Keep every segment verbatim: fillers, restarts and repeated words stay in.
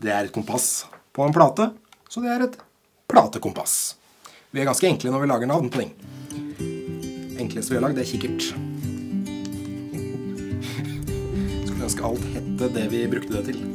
Det er et kompass på en plate, så det er et platekompass. Vi er ganske enkle når vi lager navn på ting. Enkleste vi har lagd, det er kikkert. Skulle ønske alt hette det vi brukte det til.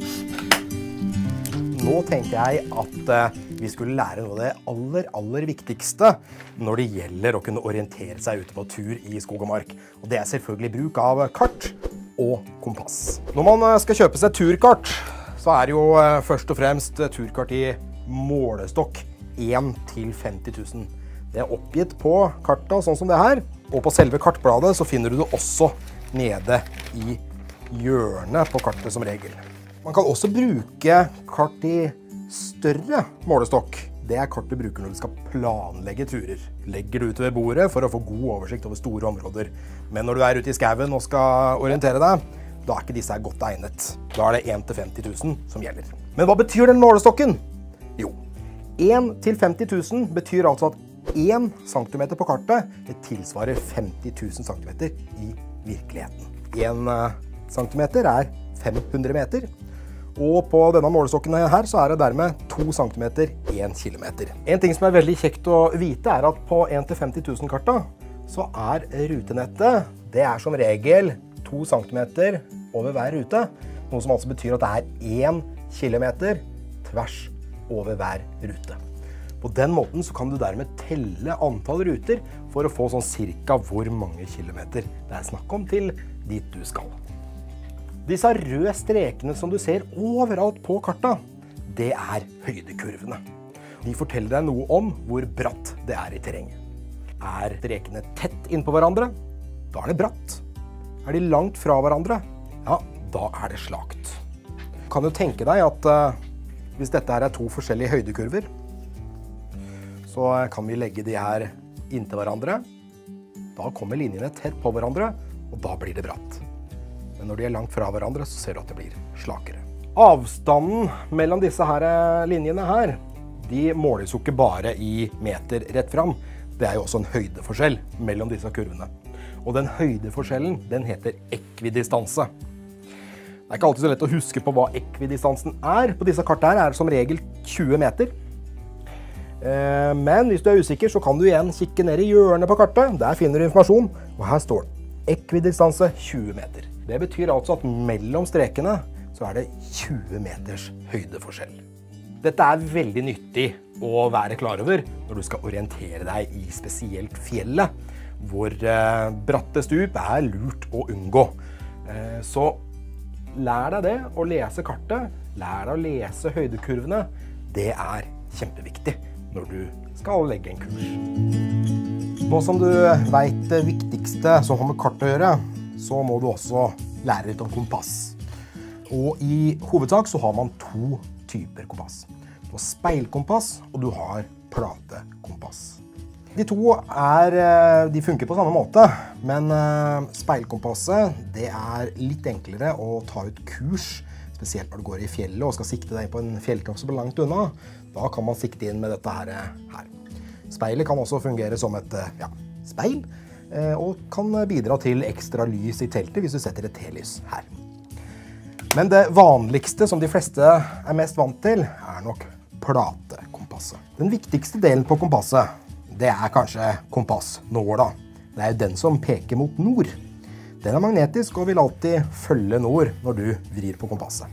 Nå tenkte jeg at vi skulle lære noe av det aller, aller viktigste når det gjelder å kunne orientere seg ute på tur i skog og mark. Og det er selvfølgelig bruk av kart og kompass. Når man skal kjøpe seg turkart, så er det jo først og fremst turkart i målestokk én til femti tusen. Det er oppgitt på kartet, sånn som det her. Og på selve kartbladet så finner du det også nede i hjørnet på kartet som regel. Man kan også bruke kart i større målestokk. Det er kart du bruker når du skal planlegge turer. Legger du ut ved bordet for å få god oversikt over store områder. Men når du er ute i skauen og skal orientere deg, da er ikke disse her godt egnet. Da er det én til femti tusen som gjelder. Men hva betyr den målestokken? Jo, én til femti tusen betyr altså at én centimeter på kartet det tilsvarer femti tusen centimeter i virkeligheten. én centimeter er fem hundre meter. Og på denne målestokken her så er det dermed to centimeter, én kilometer. En ting som er veldig kjekt å vite er at på én til femti tusen karta så er rutenettet, det er som regel to centimeter over hver rute. Noe som altså betyr at det er én kilometer tvers over hver rute. På den måten så kan du dermed telle antall ruter for å få sånn cirka hvor mange kilometer det er snakk om til dit du skal. Disse røde strekene som du ser overalt på karta, det er høydekurvene. De forteller deg noe om hvor bratt det er i terrenget. Er strekene tett innpå hverandre, da er det bratt. Er de langt fra hverandre, ja, da er det slakt. Kan du tenke deg at uh, hvis dette her er to forskjellige høydekurver, så kan vi legge de her inntil hverandre. Da kommer linjene tett på hverandre, og da blir det bratt. Men når de er langt fra hverandre, så ser du at det blir slakere. Avstanden mellom disse her linjene her, de måles jo ikke bare i meter rett fram. Det er jo også en høydeforskjell mellom disse kurvene. Og den høydeforskjellen, den heter ekvidistanse. Det er ikke alltid så lett å huske på hva ekvidistansen er. På disse kartene her er det som regel tjue meter. Men hvis du er usikker, så kan du igjen kikke ned i hjørnet på kartet. Der finner du informasjon, og her står det ekvidistanse tjue meter. Det betyr altså at mellom strekene så er det tjue meters høydeforskjell. Dette er veldig nyttig å være klar over når du skal orientere deg i spesielt fjellet, hvor eh, bratte stup er lurt å unngå. Eh, så lær deg det å lese kartet, lær deg å lese høydekurvene. Det er kjempeviktig når du skal legge en kurs. Nå som du vet det viktigste som har med kart å gjøre, så må du også lære litt om kompass. Og i hovedsak så har man to typer kompass. Du har speilkompass, og du har platekompass. De to er, de funker på samme måte, men speilkompasset, det er litt enklere å ta ut kurs, spesielt når du går i fjellet og skal sikte deg på en fjelltopp som er langt unna. Da kan man sikte inn med dette her. her. Speilet kan også fungere som et ja, speil, og kan bidra til ekstra lys i teltet hvis du setter et telys her. Men det vanligste som de fleste er mest vant til, er nok platekompasset. Den viktigste delen på kompasset, det er kanskje kompassnåla. Det er jo den som peker mot nord. Den er magnetisk og vil alltid følge nord når du vrir på kompasset.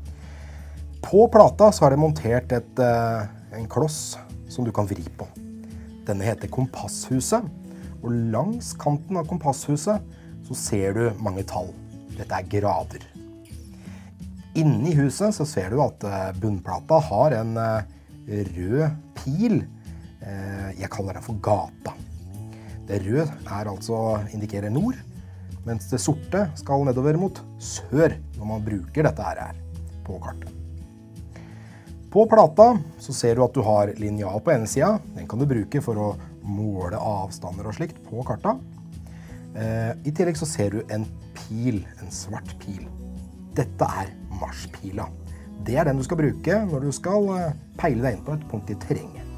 På plata så har det montert et, en kloss som du kan vri på. Denne heter kompasshuset. Og langs kanten av kompasshuset så ser du mange tall. Dette er grader. Inni huset så ser du at bunnplata har en rød pil. Jeg kaller den for gata. Det røde er altså indikerer nord, mens det sorte skal nedover mot sør når man bruker dette her på kartet. På plata så ser du at du har linjal på ene siden. Den kan du bruke for å måle avstander og slikt på karta. Eh, I tillegg så ser du en pil, en svart pil. Dette er marspila. Det er den du skal bruke når du skal peile deg inn på et punkt i terrenget.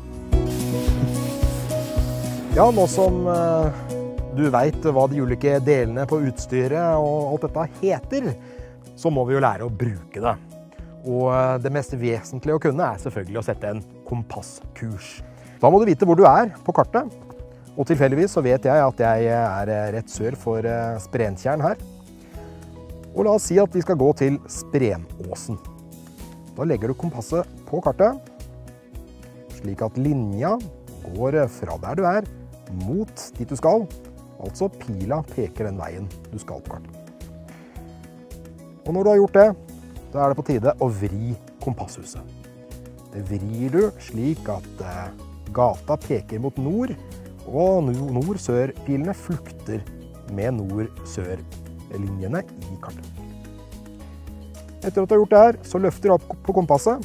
Ja, nå som eh, du vet hva de ulike delene på utstyret og alt dette heter, så må vi jo lære å bruke det. Og det mest vesentlige å kunne er selvfølgelig å sette en kompasskurs. Da må du vite hvor du er på kartet. Og tilfeldigvis så vet jeg at jeg er rett sør for Sprenkjern her. Og la oss si at vi skal gå til Sprenåsen. Da legger du kompasset på kartet, slik at linja går fra der du er, mot dit du skal. Altså pila peker den veien du skal på kartet. Og når du har gjort det, da er det på tide å vri kompasshuset. Det vrir du slik at gata peker mot nord, og nord-sør-pilene flukter med nord-sør-linjene i kartet. Etter at du har gjort det her, så løfter du opp på kompasset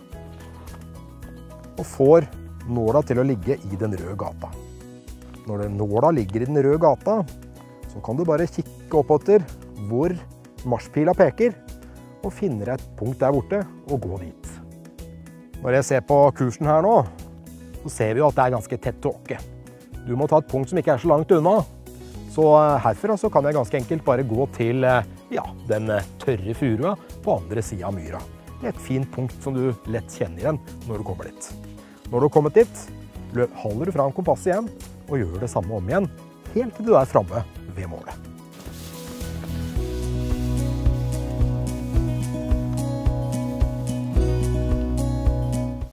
og får nåla til å ligge i den røde gata. Når nåla ligger i den røde gata, så kan du bare kikke oppover hvor marspila peker, og finner et punkt der borte og gå dit. Når jeg ser på kursen her nå, så ser vi jo at det er ganske tett tåke. Du må ta et punkt som ikke er så langt unna. Så herfra så kan jeg ganske enkelt bare gå til ja, den tørre furua på andre siden av myra. Et fint punkt som du lett kjenner igjen når du kommer dit. Når du har kommet dit, holder du fram kompasset igjen og gjør det samme om igjen, helt til du er framme ved målet.